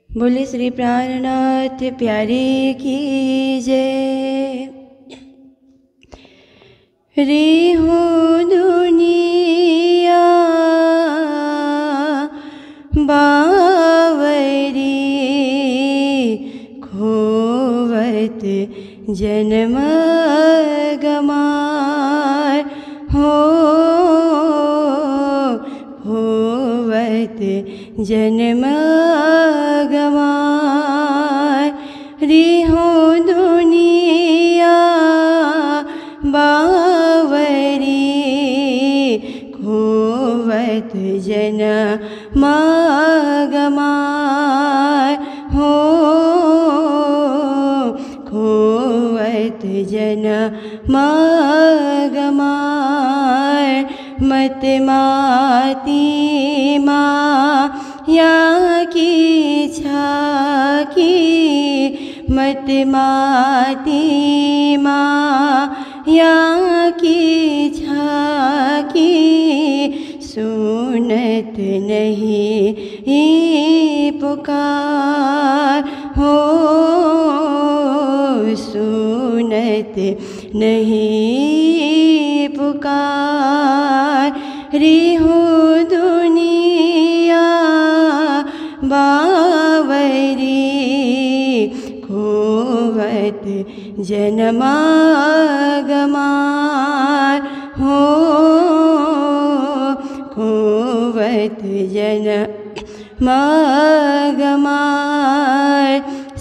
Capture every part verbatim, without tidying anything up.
बोले श्री प्राणनाथ प्यारे की जय। रे हो दुनिया बावरी खोवत जन्म गमार हो खोवत जन्म गमार। रे हो दुनिया बावरी खोवत जन्म गमार हो खोवत जन्म गमार। मत माती माया की छाकी मत माती माया की छाकी सुनत नहीं पुकार हो सुनत नहीं पुकार। रे हो दुनिया बावरी खोवत जन्म गमार हो खोवत जन्म गमार।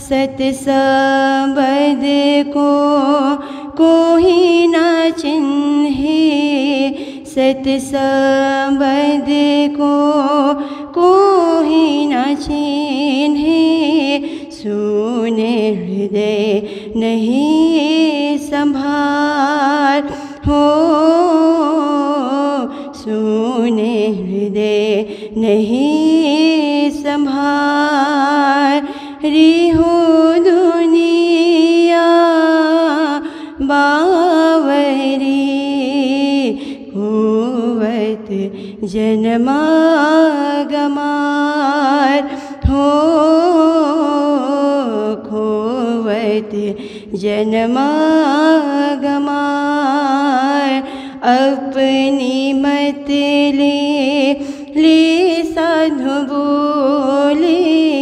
सतसंबद को कोई न चिन्हे सतसंबद को कोई न चिन्हे सुने हृदय नहीं संभार हो सुने हृदय नहीं संभार। रे हो दुनिया बावरी खोवत जन्म गमार हो खोवत जन्म गमार। अपनी मत ले ले साधु बोले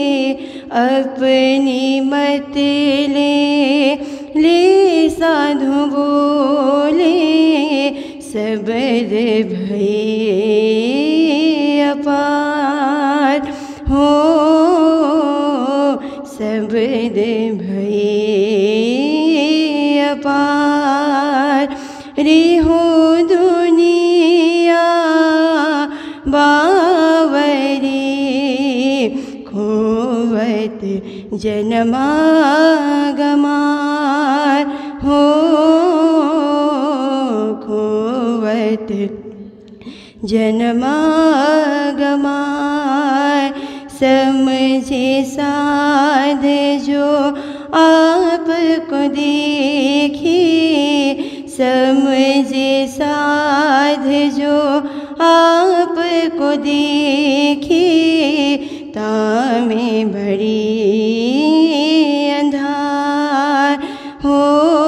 अपनी मत ले ले साधु बोले सबद भये अपार हो सबद भये अपार। रे हो दुनिया बावरी खोवत जन्म गमार हो खोवत जन्म गमार। समझे साध जो आपको देखे समझे साध जो आपको देखे तामे बड़ी अंधार हो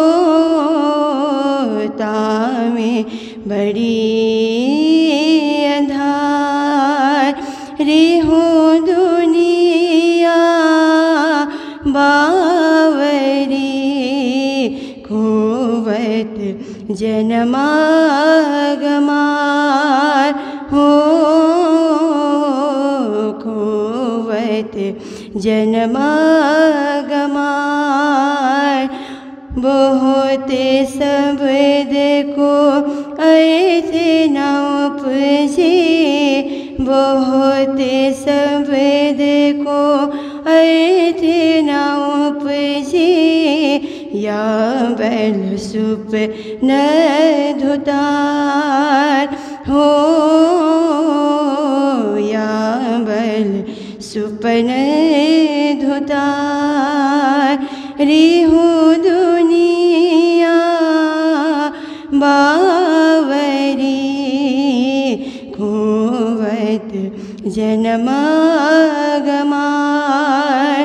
तामे बड़ी अंधार। रे हो दुनिया बावरी खोवत जन्म गमार हो खोवत जन्म गमार। बहुत शब्द को ऐसे न उपजे बहुत शब्द को ऐसे न उपजे या बैल सुप न धुतार हो या बैल सुपन धुतार। रे हो दुनिया बावरी खोवत जन्म गमार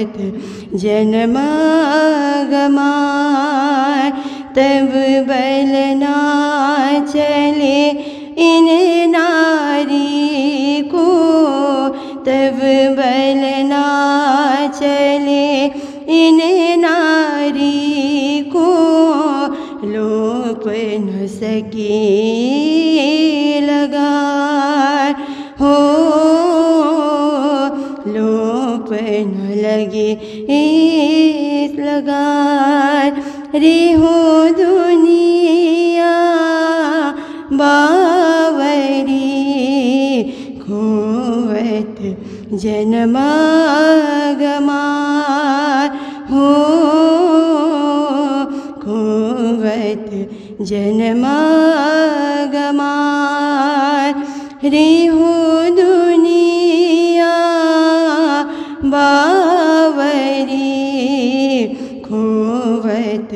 होवत जन्मागमाय तब बल ना चले इन नारी को, तब बल ना चले इन नारी को, लोप न सके लगा हो, लोप न लगे इस लगार रे हो दुनिया बावरी खोवत जन्मागमार हो, खोवत जन्मागमार रे हो दुनिया बावरी खोवत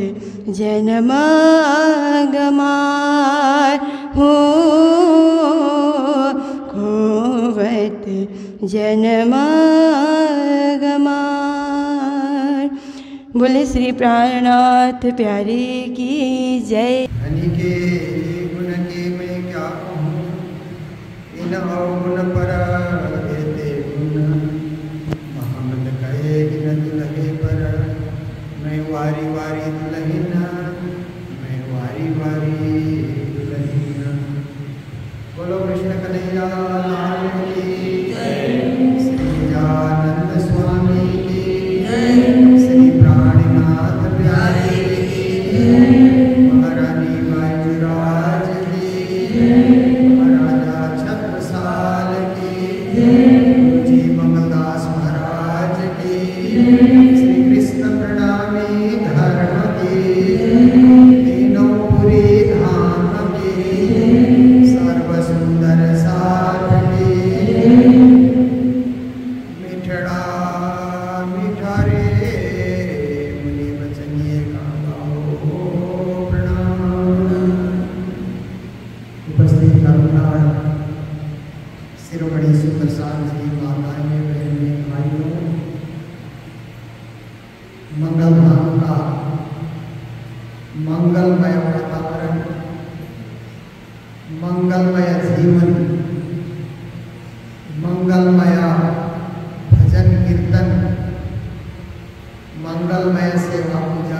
जन्मागमार हो, खोवत जन्मागमार। बोले श्री प्राणनाथ प्यारे की जय। हनि के गुण के मैं क्या कहूँ, इन अवगुण पर देते गुण, मोहम्मद कहे गिनत लगे पर, मैं वारी वारी दुलहिना, मैं वारी वारी दुलहिना। बोलो कृष्ण कन्हैया लाल की जय, श्री निजानंद स्वामी की जय, श्री प्राणनाथ प्यारे की जय, महारानी बाईराज की जय, महाराजा छत्रसाल की जय, जी मंगलदास महाराज की जय, श्री कृष्ण प्रणामी धर्म की तीनों पुरी धाम की सर्व सुंदर सार की मिठड़ा मिठा रे मुनि बचनिए का गाओ प्रणाम। उपस्थित करुणाण शिरोमणि सुप्रसाद जी माताएं बहनें भाइयों, मंगल धाम का मंगलमय वातावरण, मंगलमय जीवन, मंगलमय भजन कीर्तन, मंगलमय सेवा पूजा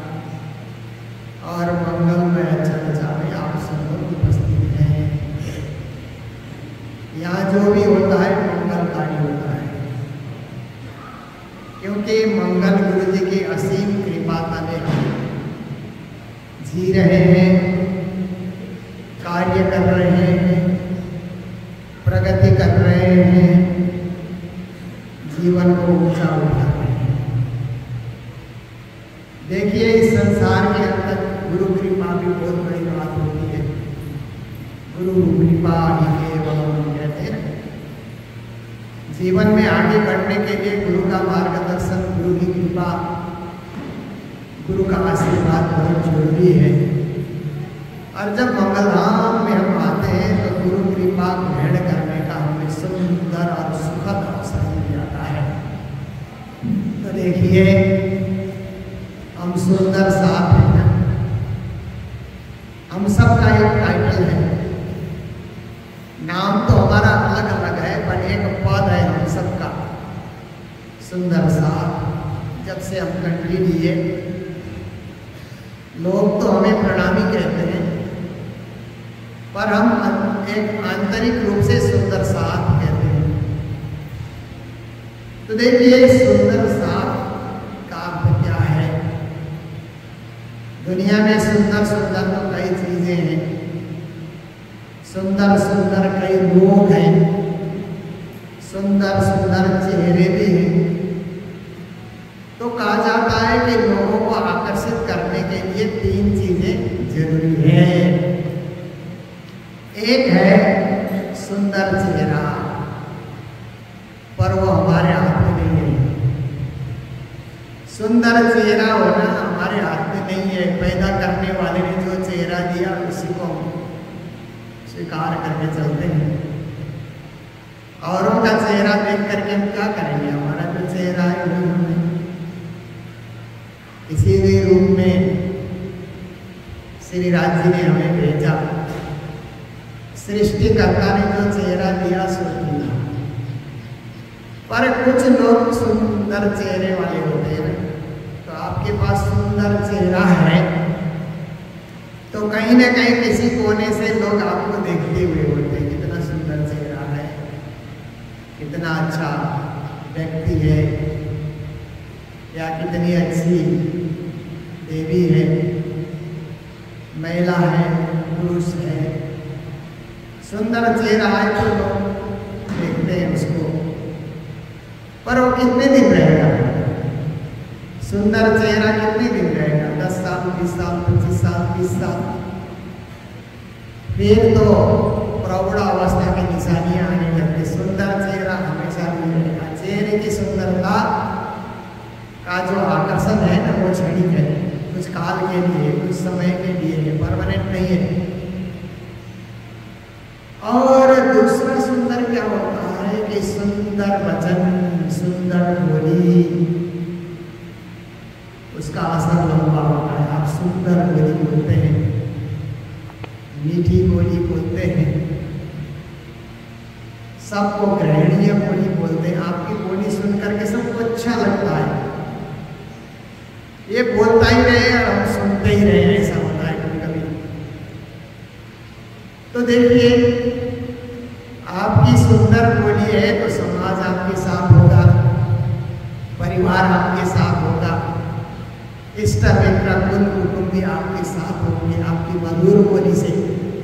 और मंगलमय चर्चा में आप सब लोग उपस्थित हैं। यहाँ जो भी होता है मंगलकारी होता है, क्योंकि मंगल गुरु जी की असीम कृपा तले हम जी रहे हैं, कार्य कर रहे हैं, प्रगति कर रहे हैं, जीवन को ऊंचा उठा रहे हैं। देखिए इस संसार के अंदर गुरु कृपा भी बहुत बड़ी बात होती है। गुरु कृपा ही केवल कहते हैं। जीवन में आगे बढ़ने के लिए गुरु का मार्गदर्शन, गुरु की कृपा, गुरु का आशीर्वाद बहुत जरूरी है। और जब मंगलधाम में हम आते हैं तो गुरु कृपा ग्रहण करने का हमें सुंदर और सुखद अवसर मिल जाता है। तो देखिए हम सुंदर साथ हैं, हम सबका एक टाइटल है, नाम तो हमारा अलग अलग है पर एक पद है हम सबका, सुंदर साथ। जब से हम कंट्री लिए लोग तो हमें प्रणामी कहते हैं, पर हम एक आंतरिक रूप से सुंदर साथ कहते हैं। तो देखिए सुंदर साथ का अर्थ क्या है। दुनिया में सुंदर सुंदर तो कई चीजें हैं, सुंदर सुंदर कई लोग हैं, सुंदर सुंदर चेहरे भी हैं। तो कहा जाता है कि लोगों को आकर्षित करने के लिए तीन चीजें जरूरी है। एक है सुंदर चेहरा, पर वो हमारे हाथ में नहीं है। सुंदर चेहरा होना हमारे हाथ में नहीं है। पैदा करने वाले ने जो चेहरा दिया उसी को हम स्वीकार करके चलते हैं। औरों का का चेहरा देख करके हम क्या करेंगे? हमारा जो चेहरा है वही हमें इसी रूप में श्री राज जी ने हमें भेजा। सृष्टिकर्ता ने जो चेहरा दिया सो दिया, पर कुछ लोग सुंदर चेहरे वाले होते हैं। तो आपके पास सुंदर चेहरा है तो कहीं ना कहीं किसी कोने से लोग आपको देखते हुए होते हैं, कितना सुंदर चेहरा है, कितना अच्छा व्यक्ति है, या कितनी अच्छी देवी है, महिला है, पुरुष है। सुंदर चेहरा है तो लोग देखते हैं उसको, पर वो कितने दिन रहेगा? सुंदर चेहरा कितने दिन रहेगा? दस साल, बीस साल, पच्चीस साल, तीस साल, फिर तो प्रौढ़ावस्था की निशानियां आने लगती। सुंदर चेहरा हमेशा नहीं रहेगा। चेहरे की सुंदरता का जो आकर्षण है ना, वो क्षणिक है, कुछ काल के लिए, कुछ समय के लिए है, परमानेंट नहीं है। और दूसरा सुंदर क्या होता है कि सुंदर वचन, सुंदर बोली, उसका असर लंबा होता है। आप सुंदर बोली बोलते हैं, मीठी बोली बोलते हैं, सबको ग्रहणीय बोली बोलते हैं। आपकी बोली सुनकर के सबको अच्छा लगता है, ये बोलता ही रहे और हम सुनते ही रहे, ऐसा होता है कभी कभी। तो देखिए, आपकी सुंदर बोली है तो समाज आपके साथ होगा, परिवार आपके साथ होगा, इष्ट मित्र कुल कुटुंबी आपके साथ होंगे। आपकी मधुर बोली से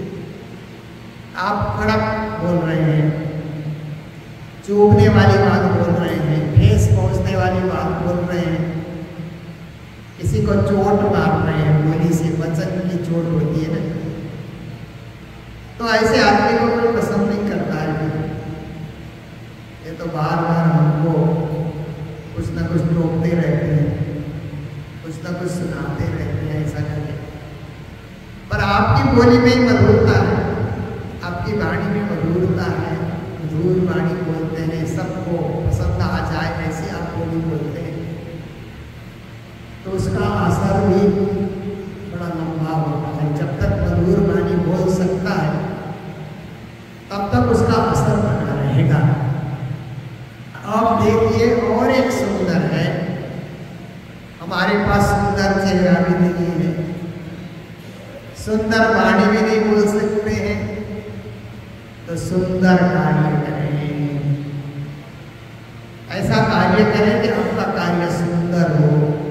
आप कड़क बोल रहे हैं, चुभने वाली बात बोल रहे हैं, ठेस पहुंचने वाली बात बोल रहे हैं, किसी को चोट मार रहे हैं बोली से। वचन की चोट होती है ना, तो ऐसे आदमी को कोई पसंद नहीं करता है। ये तो बार बार हमको कुछ ना कुछ टोकते रहते हैं, कुछ ना कुछ सुनाते रहते हैं, ऐसा करके। पर आपकी बोली में ही मधुरता है, आपकी वाणी में मधुरता है, मधुर वाणी बोलते हैं, सबको पसंद आ जाए ऐसी आप बोली बोलते हैं, तो उसका असर भी बड़ा लंबा होता है। जब तक मधुर वाणी बोल सकता है तब तक उसका असर बना रहेगा। अब देखिए, और एक सुंदर है, हमारे पास सुंदर चेहरा भी नहीं है, सुंदर वाणी भी नहीं बोल सकते हैं, तो सुंदर कार्य करें। ऐसा कार्य करें कि आपका कार्य सुंदर हो,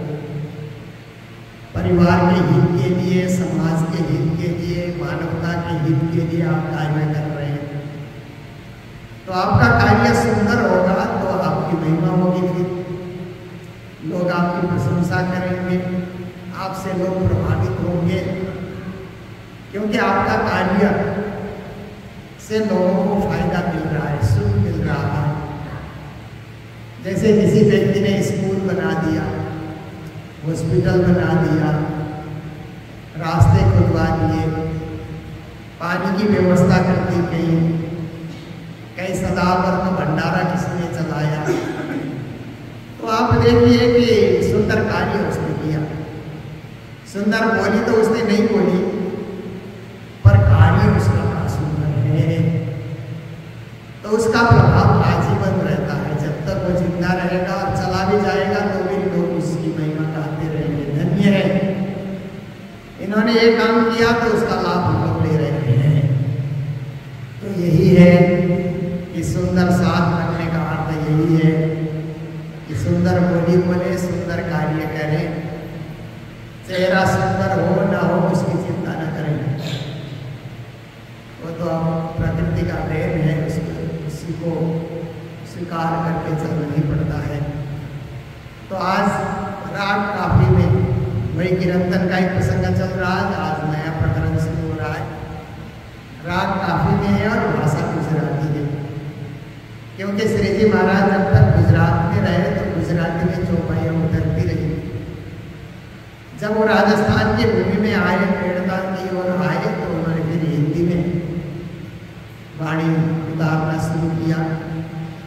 परिवार के हित के लिए, समाज के हित के लिए, मानवता के हित के लिए आप कार्य कर रहे हैं। तो आपका कार्य सुंदर होगा तो आपकी महिमा होगी, फिर लोग आपकी प्रशंसा करेंगे, आपसे लोग प्रभावित होंगे, क्योंकि आपका कार्य से लोगों को फायदा मिल रहा है, सुख मिल रहा है। जैसे किसी व्यक्ति ने स्कूल बना दिया, हॉस्पिटल बना दिया, रास्ते खुदवा दिए, पानी की व्यवस्था कर दी गई, कई सदावर्त भंडारा किसने चलाया, तो आप देखिए कि सुंदर कार्य उसने किया। सुंदर बोली तो उसने नहीं बोली, पर कार्य उसका बड़ा सुंदर है, तो उसका प्रभाव आजीवन रहता है। जब तक वो जिंदा रहेगा और चला भी जाएगा तो भी लोग उसकी महिमा गाते रहेंगे, धन्य है इन्होंने ये काम किया, तो उसका लाभ हम लोग ले रहे हैं। तो यही है कि सुंदर साथ रखने का अर्थ यही है कि सुंदर बोली बोले, सुंदर कार्य करें, चेहरा सुंदर हो ना हो उसकी चिंता न करें, वो तो अब प्रकृति का देन है, उसको उसी को स्वीकार करके चलना ही पड़ता है। तो आज राग काफी में वही कीर्तन का एक प्रसंग चल रहा है, आज नया प्रकरण शुरू हो रहा है। राग काफी में है और भाषा गुजराती है, क्योंकि श्री जी महाराज जब तक गुजरात में रहे तो गुजराती में चौपाइयाँ उतरती रही। जब वो राजस्थान की भूमि में आए, पेड़दान की ओर आए, तो उन्होंने फिर हिंदी में वाणी उतारना शुरू किया।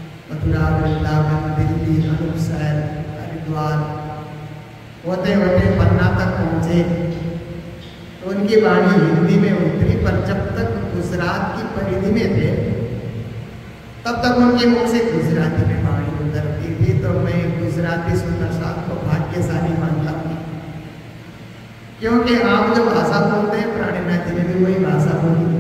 मथुरा, वृंदावन, दिल्ली, अमृतसर, हरिद्वार होते होते पन्ना तक पहुँचे तो उनकी वाणी हिंदी में उतरी, पर जब तक गुजरात की परिधि में थे तब तक उनके मुख से गुजराती में वाणी उतरती थी। तो मैं गुजराती सुंदर साहब को भाग्यशाली मानता हूँ, क्योंकि आप जो भाषा बोलते हैं प्राणीनाथ जी ने भी वही भाषा बोली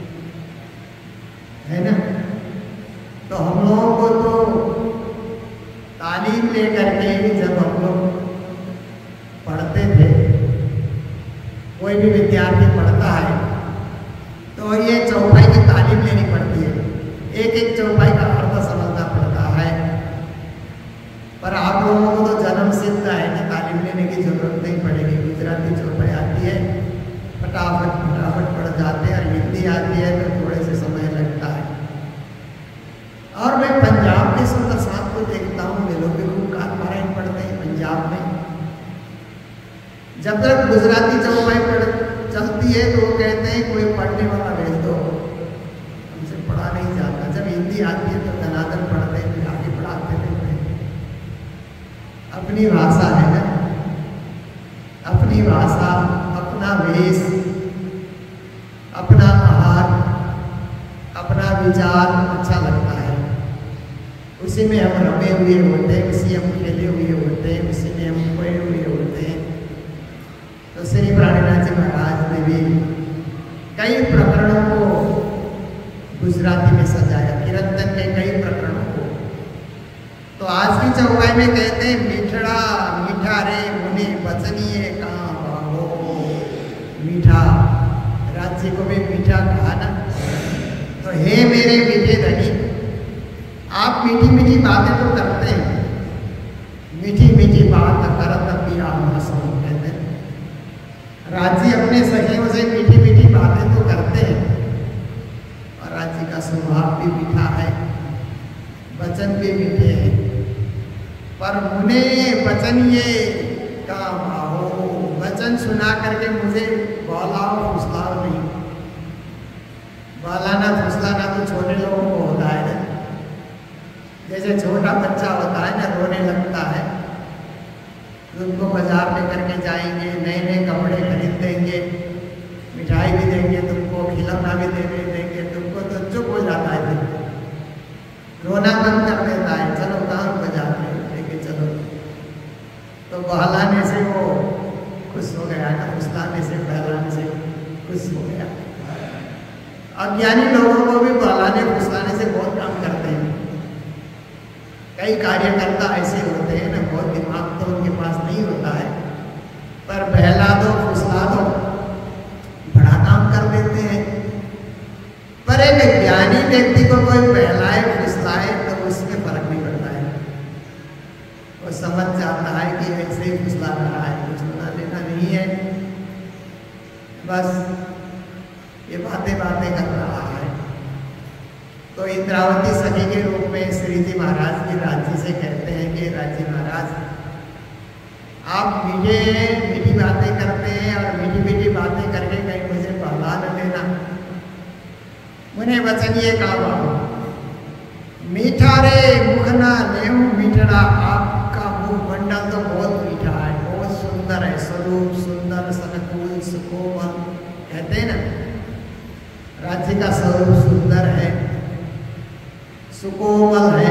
है ना। तो हम लोगों को तो तालीम लेकर के जब हम लोग पढ़ते थे, कोई भी विद्यार्थी पढ़ता है तो ये चौपाई की तालीम लेनी पड़ती है, एक एक चौपाई का अर्थ समझना पड़ता है। पर आप लोगों को तो जन्म सिद्ध है कि तालीम लेने की जरूरत नहीं पड़ेगी। गुजराती चौपाई आती है, फटाफट फटाफट पढ़ जाते हैं, और हिंदी आती है तो थोड़े से समय लगता है। और मैं पंजाब के सुंदर साहब को देखता हूँ, वे लोग भी खूब कातपारायण पढ़ते हैं पंजाब में। जब तक गुजराती चौपाई पढ़ चलती है तो वो कहते हैं कोई पढ़ने वाला भेज दो, हमसे पढ़ा नहीं जाता। जब हिंदी आती है तो धनाधन पढ़ते हैं, फिर आगे पढ़ाते रहते हैं। अपनी भाषा है ना, अपनी भाषा, अपना वेश, अपना आहार, अपना विचार अच्छा लगता है। उसी में हम रमे हुए होते हैं, उसी हम खेले हुए होते हैं, उसी में हम खोए हुए होते हैं। तो श्री प्राणीनाथ जी महाराज ने भी कई प्रकरणों को गुजराती में सजाया, कीर्तन के कई प्रकरणों को। तो आज की चौपाई में कहते हैं मीठड़ा मीठा रे मुने बचनिए कहाँ भागो। मीठा, राज्य को भी मीठा कहा ना। तो हे मेरे मीठे धनी, आप मीठी मीठी बातें तो करते हैं, मीठी मीठी बात करत पिया हंसो कहते हैं। राज्य अपने सखियों से मीठी मीठी बातें तो करते हैं, और राज्य का स्वभाव भी मीठा है, वचन भी मीठे हैं। पर मुने वचन ये काम आओ, वचन सुना करके मुझे बहलाओ फुसलाओ नहीं। बहलाना फुसलाना तो छोटे लोगों को होता है ना। जैसे छोटा बच्चा होता है ना, रोने लगता है तो उनको बाजार में करके जाएंगे, नए नए कपड़े खरीद देंगे, मिठाई भी देंगे, तुमको खिलौना भी देने देंगे, तुमको तो चुप हो जाता है, रोना बंद कर देता है। चलो कहाँ बाजार में लेके चलो। तो बहलाने से वो खुश हो गया ना, फुसलाने से बहलाने से खुश हो गया। अज्ञानी लोगों को भी बहलाने फुसलाने से बहुत काम करते हैं। कई कार्यकर्ता ऐसे होते हैं ना, बहुत दिमाग तो उनके पास नहीं होता है, पर बहला दो फुसला दो बड़ा काम कर देते हैं। पर एक ज्ञानी व्यक्ति को कोई बहलाए फुसलाए तो उसमें फर्क नहीं पड़ता है। वो समझ जाता है कि ऐसे ही फुसला रहा है, कुछ लेना देना नहीं है, बस ये बातें बातें कर रहा है। तो इंद्रावती सखी के रूप में श्री जी महाराज की राज्य से कहते हैं कि राज्य महाराज, आप मीठे मीठी बातें करते हैं और मीठी मीठी बातें करके कहीं मुझे बहला न देना। मुझे वचन ये कहा, मीठा रे मुखना नेऊ मीठड़ा। आपका मुख मंडल तो बहुत मीठा है, बहुत सुंदर है, स्वरूप सुंदर, सनकुल, सुकोमल कहते हैं ना। राज्य का स्वरूप सुंदर है, सुकोमल है।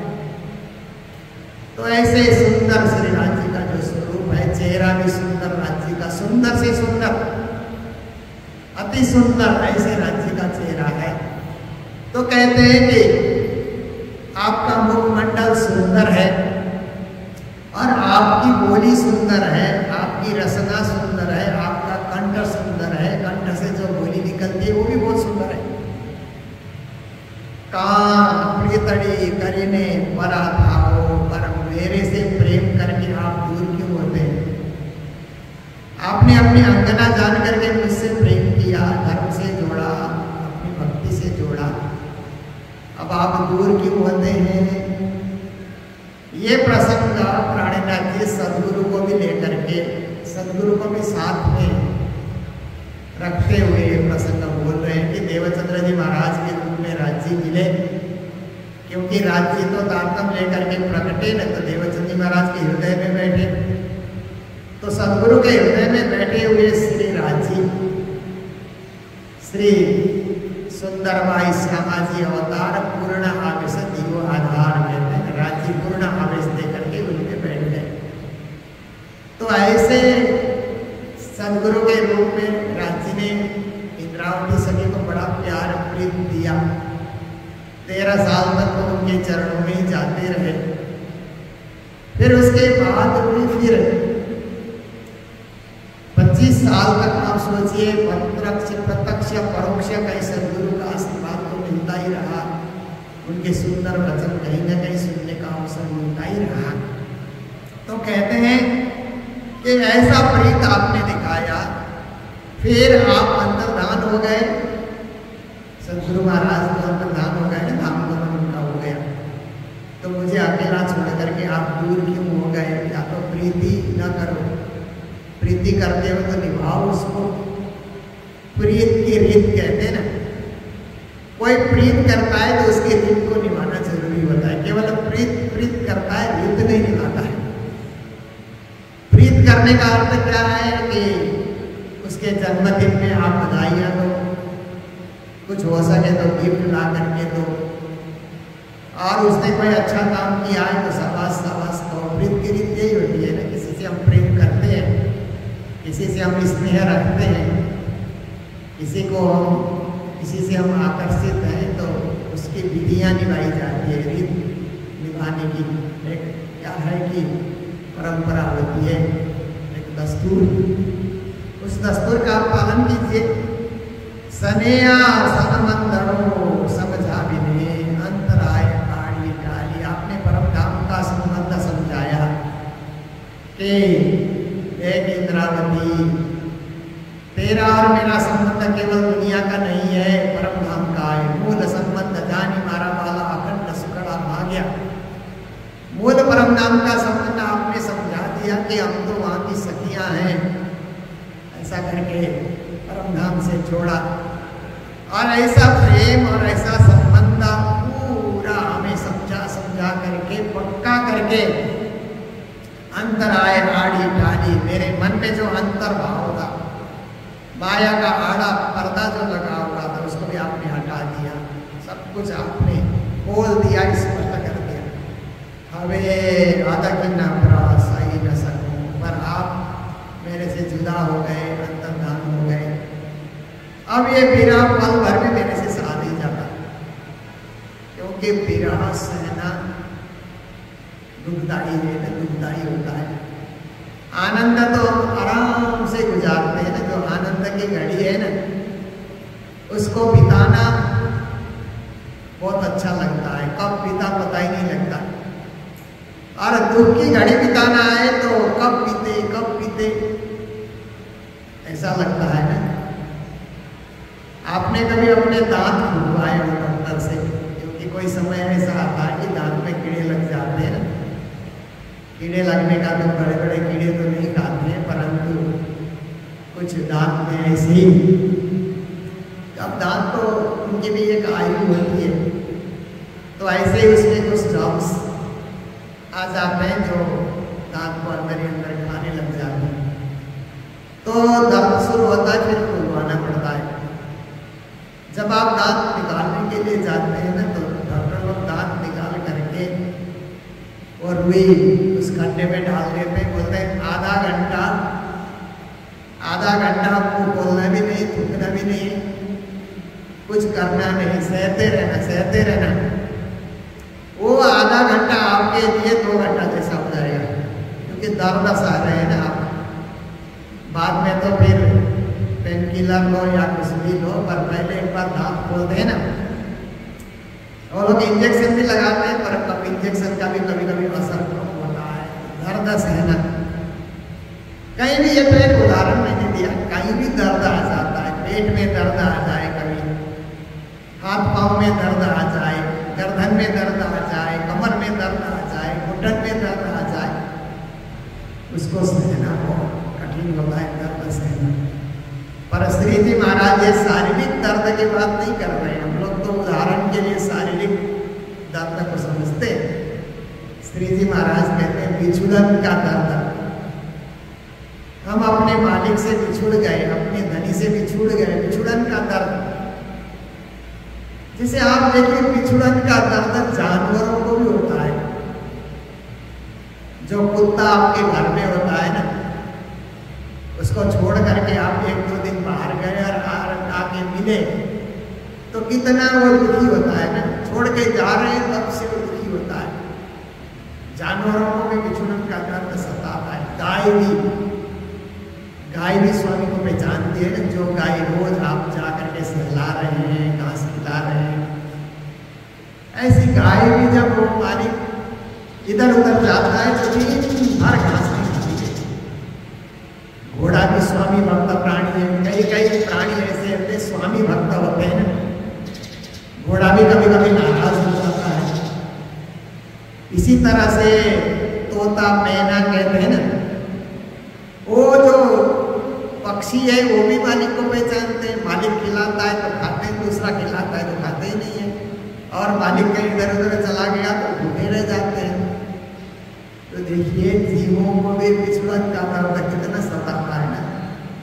तो ऐसे सुंदर श्री राज्य का जो स्वरूप है, चेहरा भी सुंदर, राज्य का सुंदर से सुंदर, अति सुंदर ऐसे राज्य का चेहरा है। तो कहते हैं कि आपका मुखमंडल सुंदर है और आपकी बोली सुंदर है, आपकी रसना सुंदर है, आपका कंठ सुंदर है, कंठ से जो बोली निकलती है वो भी बहुत सुंदर है। कान प्रीतड़ी करीने परा भावो, पर मेरे से प्रेम करके आप दूर क्यों होते हैं? आपने अपनी अंगना जान करके मुझसे प्रेम किया, धर्म से जोड़ा, अपनी भक्ति से जोड़ा, अब आप दूर क्यों होते हैं? ये प्रसंग प्राणीनाथ जी सदगुरु को भी लेकर के, सदगुरु को भी साथ में रखते हुए ये प्रसंग बोल रहे हैं कि देवचंद्र जी महाराज के रूप में राज्य मिले कि क्योंकि राज्य तो तारतम लेकर के प्रकटे न, तो देवचंद जी महाराज के हृदय में बैठे, तो सदगुरु के हृदय में बैठे हुए श्री राज्य श्री सुंदर भाई श्यामा जी अवतार पूर्ण आवेश दियो आधार कहते हैं, राज्य पूर्ण आवेश देकर के उनके बैठ गए। तो ऐसे सदगुरु के रूप में राज्य ने इंद्रावती सखी को बड़ा प्यार प्रीत दिया। तेरह साल तक वो उनके चरणों में ही जाते रहे। फिर उसके बाद भी फिर पच्चीस साल तक आप सोचिए, प्रत्यक्ष प्रत्यक्ष परोक्ष कहीं सदगुरु का आशीर्वाद तो मिलता ही रहा, उनके सुंदर वचन कहीं ना कहीं सुनने का अवसर मिलता ही रहा। तो कहते हैं कि ऐसा प्रीत आपने दिखाया, फिर आप अंतर्धान हो गए। सदगुरु महाराज तो अंतर्धान हो गए, धाम गमन उनका हो गया। तो मुझे अकेला छोड़ करके आप दूर क्यों हो गए? या तो प्रीति न करो, प्रीति करते हो तो निभाओ उसको। प्रीत की रीत कहते ना, कोई प्रीत करता है तो उसकी रीत को निभाना जरूरी होता है। केवल प्रीत प्रीत करता है, रीत नहीं निभाता है। प्रीत करने का अर्थ क्या है कि उसके जन्मदिन में आप बधाइयाँ दो, कुछ हो सके तो गिफ्ट ला करके दो, और उसने कोई अच्छा काम किया है तो शाबाश शाबाश कहो। प्रीत की रीत यही होती है ना, किसी से हम प्रेम करते हैं, किसी से हम स्नेह रखते हैं, किसी को हम किसी से हम आकर्षित हैं तो उसकी विधियाँ निभाई जाती है। रीत निभाने की एक क्या है कि परंपरा होती है, एक दस्तूर। उस दस्तूर का पालन कीजिए। सनेया सनमंदरो समझा बिने अंतराय काली काली। आपने परम धाम का संबंध समझाया कि एक इंद्रावती, तेरा और मेरा संबंध केवल दुनिया का नहीं है, परम धाम का है। मूल संबंध जानी मारा वाला अखंड सुखड़ा भाग्या। मूल परम धाम का संबंध आपने समझा दिया कि हम तो वहाँ की सखियाँ हैं, ऐसा करके परम धाम से जोड़ा। और ऐसा प्रेम और ऐसा संबंध पूरा हमें समझा समझा करके पक्का करके अंतराय आड़ी डाली। मेरे मन में जो अंतर भाव था, माया का आड़ा पर्दा जो लगा हुआ था, उसको भी आपने हटा दिया। सब कुछ आपने खोल दिया, स्पष्ट कर दिया। हमें आधा किन्ना प्रयास ही न सकूं, पर आप मेरे से जुदा हो गए, अंतर्धान हो गए। अब ये विरह पल भर भी मेरे से सहा नहीं जाता, क्योंकि विरह सहना दुखदाई है ना, दुखदाई होता है। आनंद तो आराम से गुजारते हैं ना, जो आनंद की घड़ी है ना, उसको बिताना बहुत अच्छा लगता है। कब बीता पता ही नहीं लगता। और दुख की घड़ी बिताना है तो कब बीते कब बीते ऐसा लगता है ना। आपने कभी अपने दांत खुलवाए हो डॉक्टर से? क्योंकि कोई समय ऐसा आता है कि दांत में कीड़े लग जाते हैं। कीड़े लगने का तो बड़े बड़े कीड़े तो नहीं खाते हैं, परंतु कुछ दांत में ऐसे ही, अब दांत तो उनकी भी एक आयु होती है, तो ऐसे ही उसमें कुछ जॉब्स आ जाते हैं जो दांत को अंदर ही अंदर खाने लग जाते हैं। तो दर्द शुरू होता है, फिर खुलवाना पड़ता है। जब आप दांत निकालने के लिए जाते हैं ना, तो डॉक्टर लोग दांत निकाल करके और रुई उस खड्डे में डाल देते हैं। बोलते हैं आधा घंटा आधा घंटा आपको बोलना भी नहीं, थूकना भी नहीं, कुछ करना नहीं, सहते रहना सहते रहना। वो आधा घंटा आपके लिए दो घंटा जैसा हो जाएगा, क्योंकि दर्द सह रहे हैं ना आप। बाद में तो फिर पेन किलर लो या कुछ भी लो, पर पहले एक बार दांत खोलते हैं ना, और लोग इंजेक्शन भी लगाते हैं, पर कब इंजेक्शन का भी कभी कभी असर कम होता है। दर्द सहना, कहीं भी, ये तो एक उदाहरण मैंने दिया, कहीं भी दर्द आ जाता है। पेट में दर्द आ जाए, कभी हाथ पाँव में दर्द आ जाए, गर्दन में दर्द आ जाए, कमर में दर्द आ जाए, घुटन में दर्द आ जाए, उसको सहना बहुत कठिन होता है, दर्द सहना। पर श्री जी महाराज ये शारीरिक दर्द की बात नहीं कर रहे हैं। हम लोग तो उदाहरण के लिए शारीरिक दर्द को समझते हैं। श्री जी महाराज कहते हैं बिछुड़न का दर्द। हम अपने मालिक से बिछुड़ गए, अपने धनी से बिछुड़ गए, बिछुड़न का दर्द। जिसे आप देखिए बिछुड़न का दर्द जानवरों को भी होता है। जो कुत्ता आपके घर में होता है ना, उसको छोड़ करके आप एक दो दिन बाहर गए और आके मिले तो कितना वो दुखी होता है ना। छोड़ के जा रहे हैं तब से वो दुखी होता है। जानवरों को भी बिछुड़न का दर्द सताता है। गाय भी गाय भी स्वामी को पहचानती है ना। जो गाय रोज आप जा करके सहला रहे हैं, घास खिला रहे हैं, ऐसी गाय भी जब वो मालिक इधर उधर जाता है तो दिन भर घास नहीं खाती है। घोड़ा भी स्वामी भक्त प्राणी है। कई कई प्राणी ऐसे होते स्वामी भक्त होते हैं ना। घोड़ा भी कभी कभी नाराज हो जाता है। इसी तरह से तोता मैना कहते हैं ना, वो जो पक्षी है वो भी मालिक को पहचानते हैं। मालिक खिलाता है तो खाते हैं, दूसरा खिलाता है तो खाते ही नहीं है। और मालिक कहीं इधर उधर चला गया तो भूखे रह जाते हैं। तो देखिए जीवों को भी बिछुड़न का दर्द कितना सताता है ना,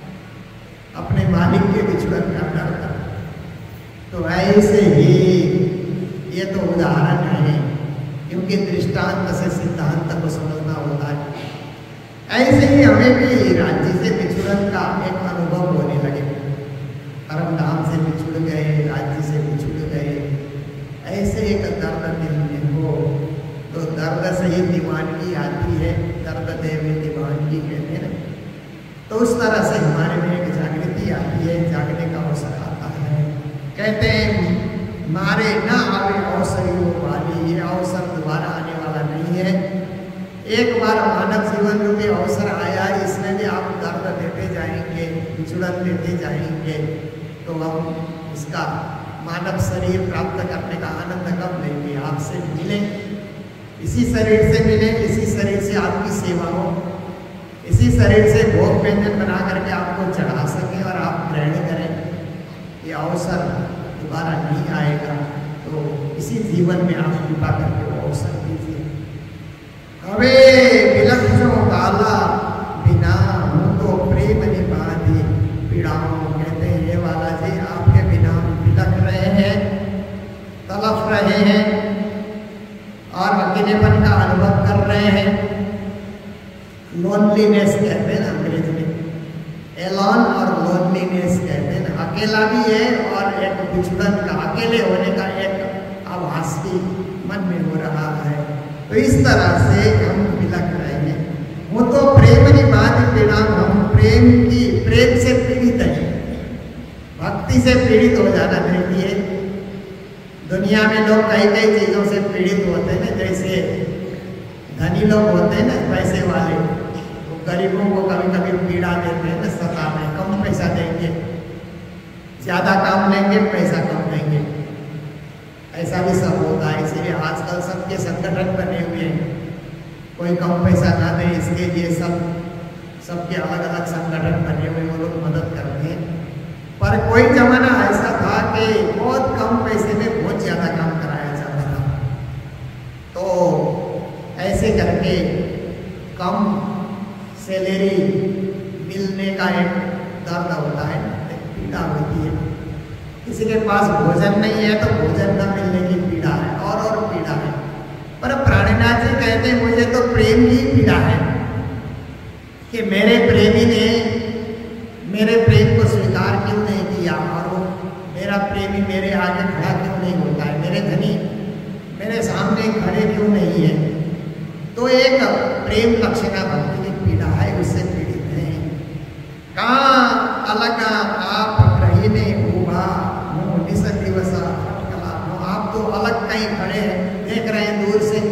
अपने मालिक के बिछुड़न का दर्द। तो ऐसे ही ये तो उदाहरण है, क्योंकि दृष्टांत से सिद्धांत को समझना होता है। ऐसे ही हमें भी राज्य से बिछुड़न का एक अनुभव होने लगे। कर्म धाम से बिछुड़ गए, राज्य से बिछुड़ गए, ऐसे एक दर्द दिल में हो तो दर्द से ही दीवानगी आती है। दर्द देवे दीवानगी कहते हैं ना। तो उस तरह से हमारे में एक जागृति आती है, जागने का अवसर आता है। कहते हैं मारे ना आवे अवसरियों वाली, ये अवसर दोबारा आने वाला नहीं है। एक बार मानव जीवन रूपी अवसर आया, इसमें भी आप दर्द देते जाएंगे, बिछुड़न देते जाएंगे, तो हम इसका मानव शरीर प्राप्त करने का आनंद कब लेंगे? आपसे मिले, इसी शरीर से मिले, इसी शरीर से आपकी सेवा हो, इसी शरीर से भोग व्यंजन बना करके आपको चढ़ा सके और आप ग्रहण करें। ये अवसर दोबारा नहीं आएगा, तो इसी जीवन में आप कृपा करके वो अवसर दीजिए। हवे विलक्षण काला बिना हूँ तो प्रेम निभाती पीड़ाओं। कहते हैं ये वाला जी आपके बिना बिलख रहे हैं, तड़फ रहे हैं और अकेलेपन का अनुभव कर रहे हैं। लोनलीनेस कहते हैं ना अंग्रेजी में, एलॉन और लोनलीनेस कहते हैं ना। अकेला भी है और एक बिछुड़न का, अकेले होने का एक आभास भी मन में हो रहा है। तो इस तरह से हम बिलख रहे हैं। वो तो प्रेम निभात पीड़ा, हम प्रेम की प्रेम से पीड़ित हैं। भक्ति से पीड़ित हो जाना चाहिए। दुनिया में लोग कई कई चीज़ों से पीड़ित होते हैं। जैसे धनी लोग होते हैं ना, पैसे वाले, वो गरीबों को कभी कभी पीड़ा देते हैं ना, सता में कम पैसा देंगे, ज़्यादा काम लेंगे, पैसा कम देंगे, ऐसा भी सब होता है। इसलिए आजकल सबके संगठन बने हुए हैं, कोई कम पैसा ना दे इसके लिए सब सबके अलग अलग संगठन बने हुए, वो लोग मदद करते हैं। पर कोई जमाना ऐसा था कि बहुत कम पैसे में बहुत ज़्यादा काम कराया जाता था। तो ऐसे करके कम सैलरी मिलने का एक दर्द होता है, एक पीड़ा होती है। किसी के पास भोजन नहीं है तो भोजन न मिलने की पीड़ा है, और और पीड़ा है। पर प्राणनाथ जी कहते हैं मुझे तो प्रेम की पीड़ा है कि मेरे प्रेमी ने मेरे प्रेम को स्वीकार क्यों नहीं किया, और वो मेरा प्रेमी मेरे आगे खड़ा क्यों नहीं होता है, मेरे धनी मेरे सामने खड़े क्यों नहीं है। तो एक प्रेम लक्षणा भक्ति की पीड़ा है, उससे पीड़ित है। कहाँ अलग आप रहीने उभा मुँह निस दिवस फटकला, आप तो अलग कहीं खड़े हैं, देख रहे हैं दूर से।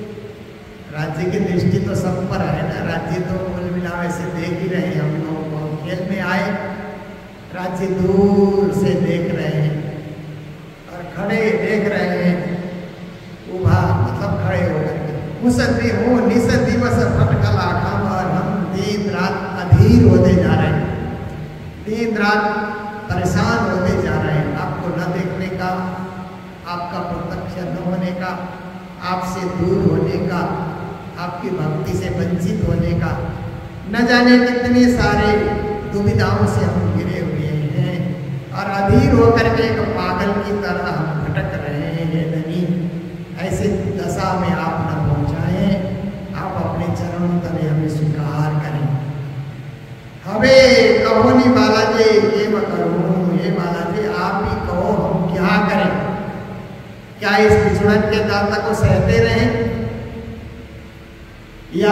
राज्य की दृष्टि तो सब पर है ना, राज्य तो कुल मिलावे से देख ही रहे हैं। हम लोग खेल में आए, राज्य दूर से देख रहे हैं और खड़े देख रहे हैं, उभा मतलब खड़े होकर के। मुसद्दी हो निस दिवस फटकला खाम, और हम दिन रात अधीर होते जा रहे हैं, दिन रात परेशान होते जा रहे हैं। आपको न देखने का, आपका प्रत्यक्ष न होने का, आपसे दूर होने का, आपकी भक्ति से वंचित होने का, न जाने कितने सारे दुविधाओं से हम घिरे हुए हैं और अधीर होकर के एक पागल की तरह हम भटक रहे हैं। धनी ऐसे दशा में आप न पहुंचाएं, आप अपने चरणों तले हमें स्वीकार करें। हमें कहो नहीं बालाजी ये मैं करूँ, ये बालाजी आप ही कहो हम क्या करें। क्या इस बिछुड़न के दर्द को सहते रहें या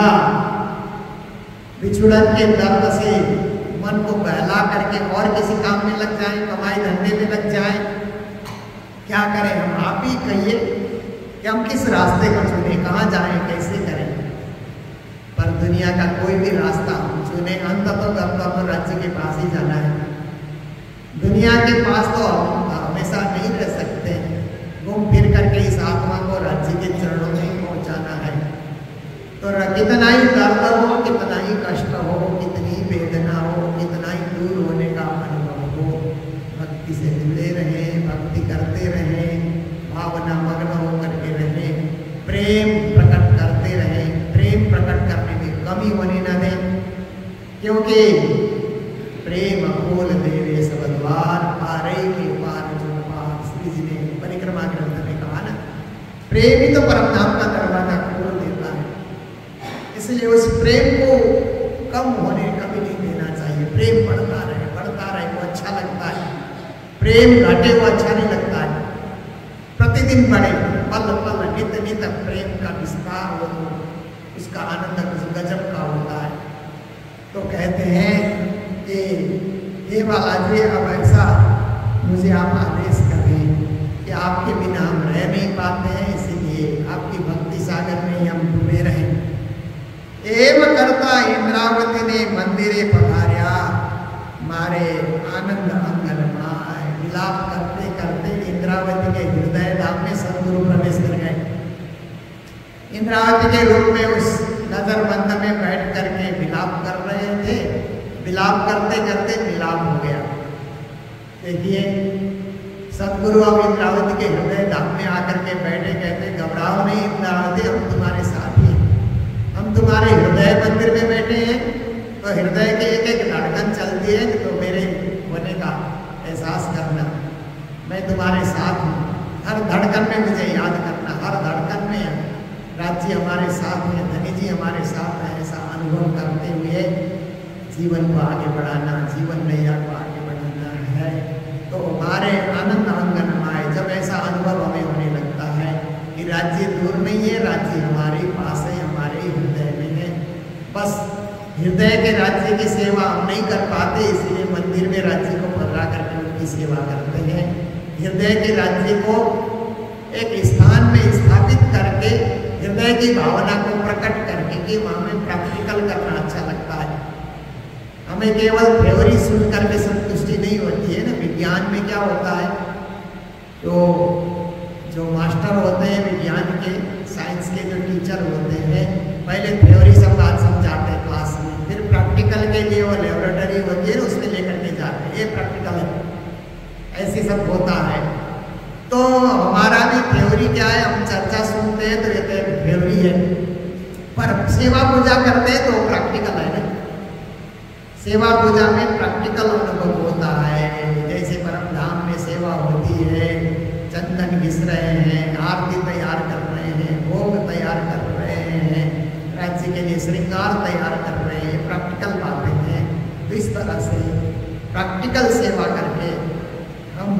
बिछुड़न के दर्द से मन को बहला करके और किसी काम में लग जाएं, कमाई धंधे में लग जाएं? क्या करें हम? आप ही कहिए कि हम किस रास्ते को चुने, कहाँ जाएं, कैसे करें। पर दुनिया का कोई भी रास्ता हम चुने, अंत तो गंतव्य राज्य के पास ही जाना है। दुनिया के पास तो हम हमेशा नहीं रह सकते, घूम फिर करके इस आत्मा को राज्य के चरणों में पहुंचाना है। तो कितना ही दर्द हो, कितना ही कष्ट हो, कितनी वेदना हो, कितना ही दूर होने का अनुभव हो, भक्ति से जुड़े रहें, भक्ति करते रहें, भावना मग्न होकर के रहें, प्रेम प्रकट करते रहें, प्रेम प्रकट करने में कमी होने न दें, क्योंकि प्रेम खोल देवे सब द्वार, पारे के पार जो पार। श्री जी ने परिक्रमा ग्रंथ में कहा ना, प्रेम ही तो परम धाम का दरवाजा खोल देता है। इसलिए उस प्रेम को कम होने कभी नहीं देना चाहिए। प्रेम बढ़ता रहे, बढ़ता रहे, वो अच्छा लगता है। प्रेम घटे वो अच्छा नहीं लगता है। प्रतिदिन बढ़े, पल पल नित नित प्रेम का विस्तार हो, उसका आनंद कुछ गजब का होता है। तो कहते हैं कि हे बालाजी अब ऐसा मुझे आप आदेश करें कि आपके बिना हम रह नहीं पाते हैं, इसीलिए आपकी भक्ति सागर में ही हम डूबे रहें। एव करता इंद्रावती ने मंदिरे पधार्या, मारे आनंद अंगन माय। विलाप करते करते इंद्रावती के हृदय धाम में सदगुरु प्रवेश कर गए। इंद्रावती के रूप में उस नजर बंद में बैठ करके विलाप कर रहे थे। विलाप करते करते विलाप हो गया। देखिए सदगुरु अब इंद्रावती के हृदय धाम में आकर के बैठे, कहते घबराओ नहीं इंद्रावती, हम तुम्हारे साथ ही, हम तुम्हारे हृदय मंदिर में बैठे हैं। तो हृदय के एक एक धड़कन चलती है तो मेरे होने का एहसास करना, मैं तुम्हारे साथ हूँ। हर धड़कन में मुझे याद करना, हर धड़कन में राज्य हमारे साथ है, धनी जी हमारे साथ है। ऐसा अनुभव करते हुए जीवन को आगे बढ़ाना, जीवन नैया को आगे बढ़ाना है। तो हमारे आनंद अंगन माए, जब ऐसा अनुभव हमें होने लगता है कि राज्य दूर नहीं है, राज्य हमारे पास है, हमारे हृदय में है। बस हृदय के राज्य की सेवा हम नहीं कर पाते, इसलिए मंदिर में राज्य को पधरा करके उनकी सेवा करते हैं। हृदय के राज्य को एक स्थान में स्थापित करके हृदय की भावना को प्रकट करके कि हमें प्रैक्टिकल करना अच्छा लगता है। हमें केवल थ्योरी सुन करके संतुष्टि नहीं होती है ना। विज्ञान में क्या होता है, तो जो मास्टर होते हैं विज्ञान के, साइंस के जो टीचर होते हैं, पहले थ्योरी सब बात समझाते हैं क्लास में, फिर प्रैक्टिकल के लिए वो लेबोरेटरी होती है उसमें लेकर के जाते हैं, ये प्रैक्टिकल है। ऐसे सब होता है। तो हमारा भी थ्योरी क्या है, हम चर्चा सुनते हैं तो ये तो थ्योरी है, पर सेवा पूजा करते हैं तो प्रैक्टिकल है ना। सेवा पूजा में प्रैक्टिकल अनुभव होता है। जैसे परम धाम में सेवा होती है, चंदन घिस रहे हैं, आरती तैयार कर रहे हैं, भोग तैयार कर रहे हैं, राज्य के लिए श्रृंगार तैयार कर रहे हैं, प्रैक्टिकल बातें हैं। तो इस तरह से प्रैक्टिकल सेवा करके हम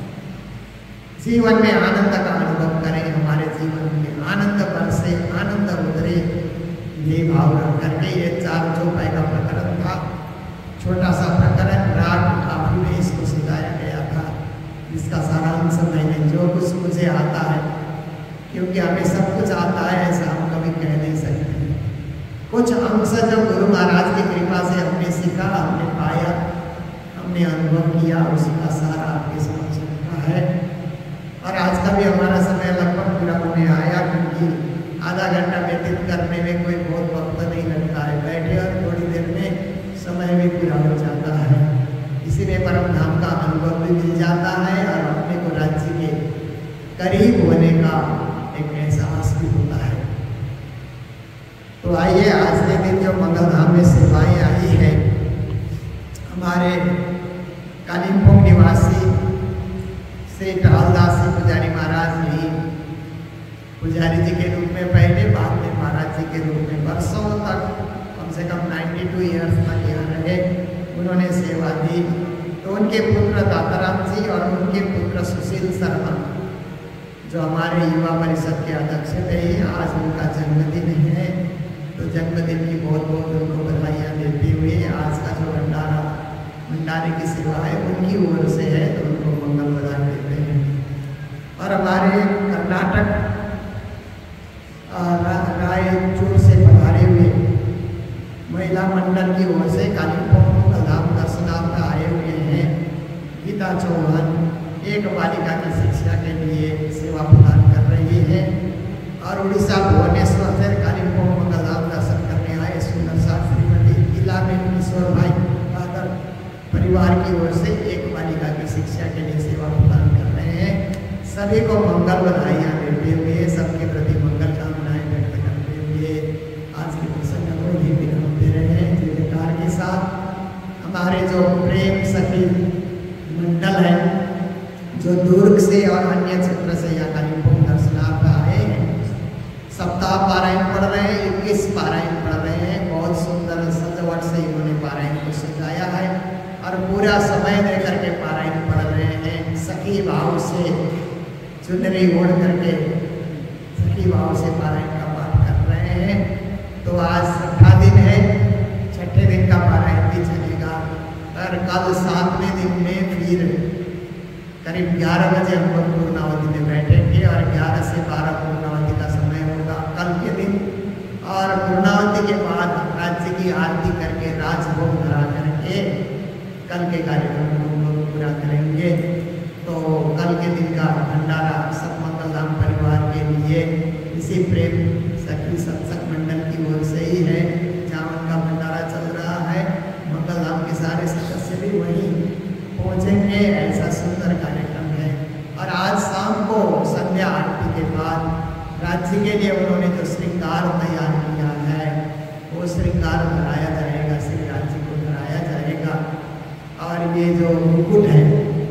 जीवन में आनंद का अनुभव करें, हमारे जीवन में आनंद बरसे, आनंद उतरे, ये भाव रख करके ये चार चौपाई का प्रकरण था। छोटा सा प्रकरण, राग काफी में इसको सिखाया गया था, जिसका सारांश मैंने जो कुछ मुझे आता है, क्योंकि हमें सब कुछ आता है ऐसा हम कभी कह नहीं सकते। कुछ अंश जो गुरु महाराज की कृपा से हमने सीखा, हमने पाया, हमने अनुभव किया, उसका सारा आपके समक्ष रखा है। और आज का भी हमारा समय लगभग पूरा होने आया, क्योंकि आधा घंटा व्यतीत करने में कोई बहुत वक्त नहीं लगता है। बैठे और थोड़ी देर में समय भी पूरा हो जाता है। इसी में परम धाम का अनुभव भी मिल जाता है और अपने को राज्य के करीब होने का एक एहसास भी होता है। तो आइए आज के दिन जो मंगलधाम में सेवाएं आई है, हमारे कालिम्पोंग निवासी श्री टहलदास जी पुजारी महाराज जी पुजारी जी के रूप में पहले, बाद में महाराज जी के रूप में वर्षों तक, कम से कम बानवे इयर्स तक यहाँ रहे, उन्होंने सेवा दी। तो उनके पुत्र दाताराम जी और उनके पुत्र सुशील शर्मा जो हमारे युवा परिषद के अध्यक्ष थे, आज उनका जन्मदिन है। तो जन्मदिन की बहुत बहुत उनको बधाइयाँ देते हुए आज का जो भंडारा भंडारे की सेवा है उनकी ओर से है, तो उनको मंगल बधाई देते हैं। और हमारे कर्नाटक रायचूर से पधारे हुए महिला मंडल की ओर से कालिम्पोंग मंगलधाम दर्शनार्थ आए हुए हैं गीता चौहान, एक बालिका की शिक्षा के लिए सेवा प्रदान कर रही है। और उड़ीसा भुवनेश्वर से कालिम्पोंग मंगलधाम दर्शन करने आए सुंदर साथ श्रीमती इला में किशोर भाई फादर परिवार की ओर से एक बालिका की शिक्षा के लिए सेवा प्रदान कर रहे हैं। सभी को मंगल बधाइयाँ देते हुए, सबके प्रति मंगल कामनाएं व्यक्त करते हुए आज के प्रसंग को ही विराम दे रहे हैं। जयकार के साथ हमारे जो प्रेम सखी मंडल है, जो दुर्ग से और अन्य क्षेत्र से यहाँ कालिम्पोंग दर्शनार्थ आए हैं, सप्ताह पारायण पढ़ रहे हैं, इक्कीस पारायण पढ़ रहे हैं। बहुत सुंदर सजावट से इन्होंने पारायण को सजाया है और पूरा समय दे करके पारायण पढ़ रहे हैं। सखी भाव से चुनरी ओढ़ करके सखी भाव से पारायण का पाठ कर रहे हैं। तो आज छठा दिन है, छठे दिन का पारायण भी चलेगा। और कल सातवें दिन में फिर करीब ग्यारह बजे हम लोग पूर्णावती में बैठेंगे और ग्यारह से बारह पूर्णावती का समय होगा कल के दिन। और पूर्णावती के बाद राज्य की आरती करके राजभोग धरा करके कल के कार्यक्रम को हम लोग पूरा करेंगे। तो कल के दिन का भंडारा सब मंगलधाम परिवार के लिए इसी प्रेम सखी सत्संग मंडल की ओर से ही है, जहाँ उनका भंडारा चल रहा है। मंगलधाम के सारे सदस्य भी वहीं पहुँचेंगे, ऐसा सुंदर कार्यक्रम है। और आज शाम को संध्या आरती के बाद राज्य के लिए उन्होंने जो श्रृंगार तैयार किया है वो श्रृंगार धराया जाएगा, श्री राज्य को धराया जाएगा। और ये जो मुकुट है,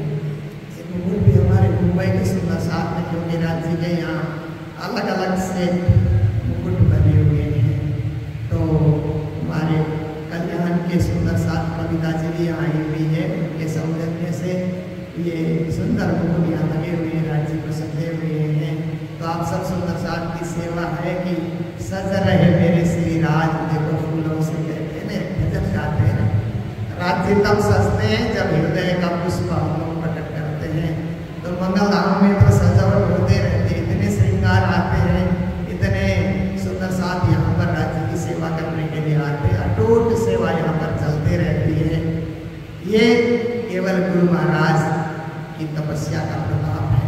ये मुकुट भी हमारे मुंबई के सुंदर साथ में, क्योंकि राज्य के यहाँ अलग अलग से मुकुट बने हुए हैं। तो हमारे कल्याण के सुंदर साथ कविता जी भी यहाँ आई हुई है, उनके सौजन्य से ये सुंदर मुकुट यहाँ लगे हुए हैं, राज्य को सजे हुए हैं। तो आप सब सुंदर साथ की सेवा है कि सज रहे मेरे श्री राज, देखो फूलों से कहते हैं ना, भजन गाते हैं। राज्य तब सजते हैं जब हृदय का पुष्प हम लोग प्रकट करते हैं। तो मंगलधाम में तो सजावट होते रहते, इतने श्रृंगार आते हैं, इतने सुंदर साथ यहाँ पर राज्य की सेवा करने के लिए आते हैं। अटूट सेवा यहाँ पर चलते रहती है। ये केवल गुरु महाराज की तपस्या का प्रताप है।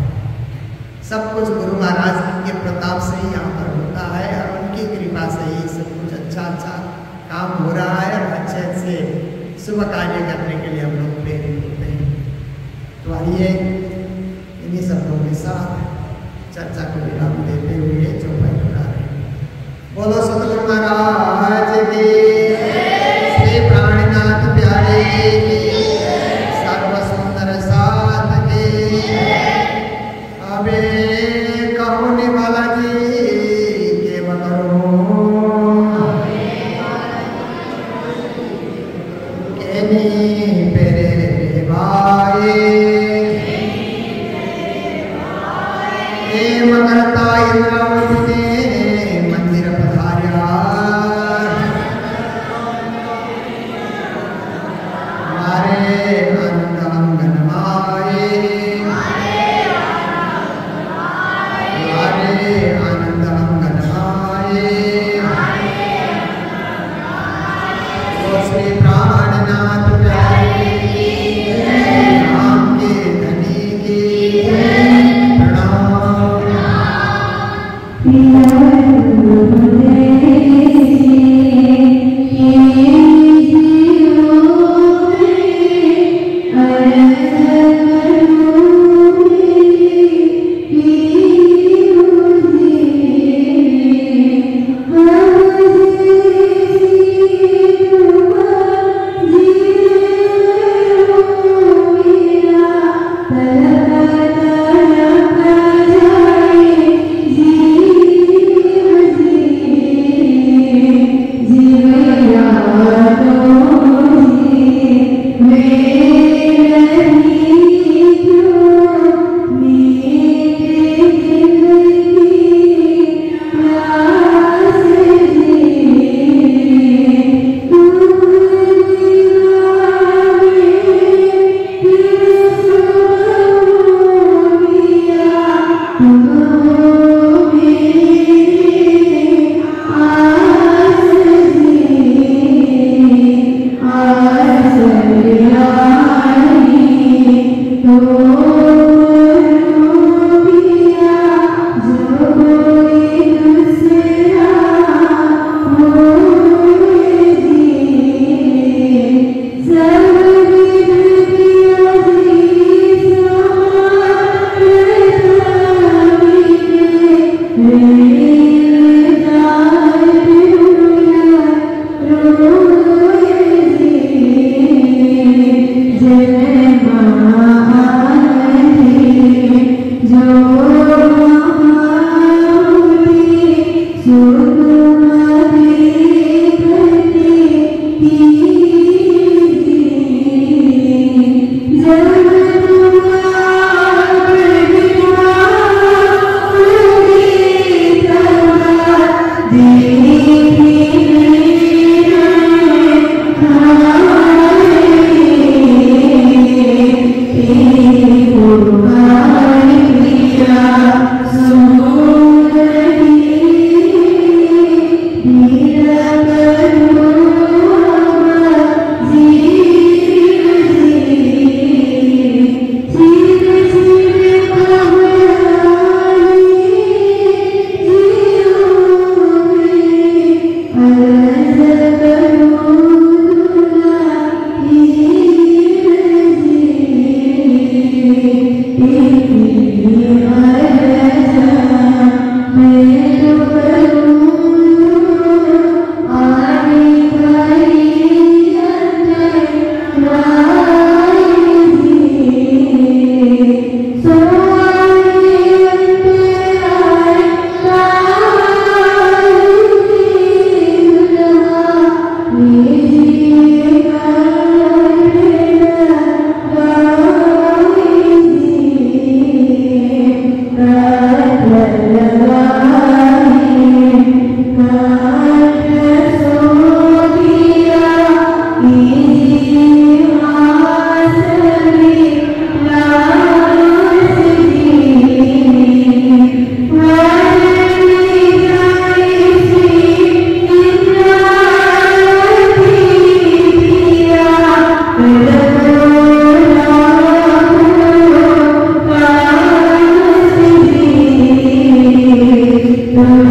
सब कुछ गुरु महाराज के प्रताप से ही यहाँ पर होता है और उनकी कृपा से ही सब कुछ अच्छा अच्छा काम हो रहा है और अच्छे अच्छे शुभ कार्य करने के लिए हम लोग प्रेरित होते हैं। तो आइए इन्हीं शब्दों के साथ चर्चा को विराम देते हुए चौपाई बना रहे हैं। बोलो सतगुरु महाराज की, श्री प्राणनाथ प्यारे की, सर्व सुंदर साथ की। अबे कहो निवाला जी के बकरो पेरे भाई करता इंद्रावती ने मंदिर पधार्या। हमारे आनंद अंगन माए, हमारे आनंद अंगन माए। तो श्री प्राणनाथ प्यारे राम के धनी की प्रणाम। Yeah. Thank you.